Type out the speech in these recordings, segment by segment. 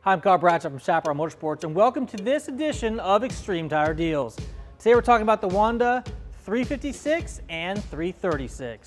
Hi, I'm Bradshaw from Chaparral Motorsports, and welcome to this edition of Extreme Tire Deals. Today we're talking about the Wanda 356 and 336.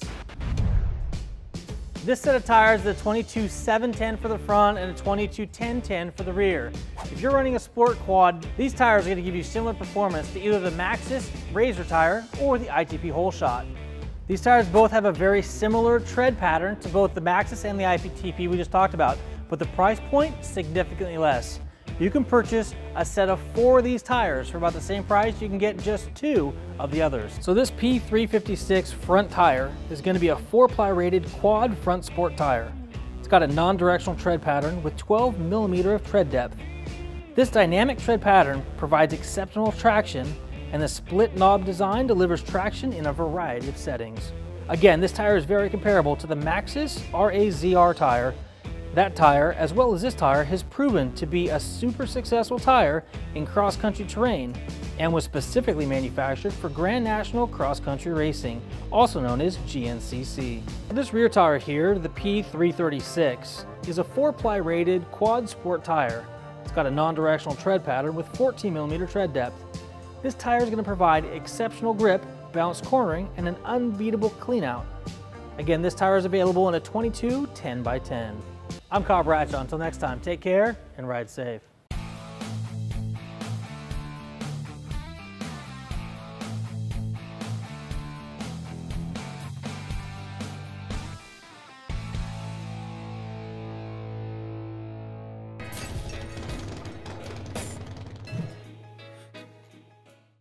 This set of tires is a 22-710 for the front and a 22-1010 for the rear. If you're running a sport quad, these tires are going to give you similar performance to either the Maxxis Razor tire or the ITP Whole Shot. These tires both have a very similar tread pattern to both the Maxxis and the ITP we just talked about, but the price point significantly less. You can purchase a set of 4 of these tires for about the same price you can get just 2 of the others. So this P356 front tire is going to be a 4-ply rated quad front sport tire. It's got a non-directional tread pattern with 12 millimeter of tread depth. This dynamic tread pattern provides exceptional traction, and the split knob design delivers traction in a variety of settings. Again, this tire is very comparable to the Maxxis RAZR tire. That tire, as well as this tire, has proven to be a super successful tire in cross-country terrain and was specifically manufactured for Grand National Cross Country Racing, also known as GNCC. This rear tire here, the P336, is a 4-ply rated quad sport tire. It's got a non-directional tread pattern with 14 millimeter tread depth. This tire is going to provide exceptional grip, balanced cornering, and an unbeatable cleanout. Again, this tire is available in a 22 10x10. I'm Bradshaw. Until next time, take care and ride safe.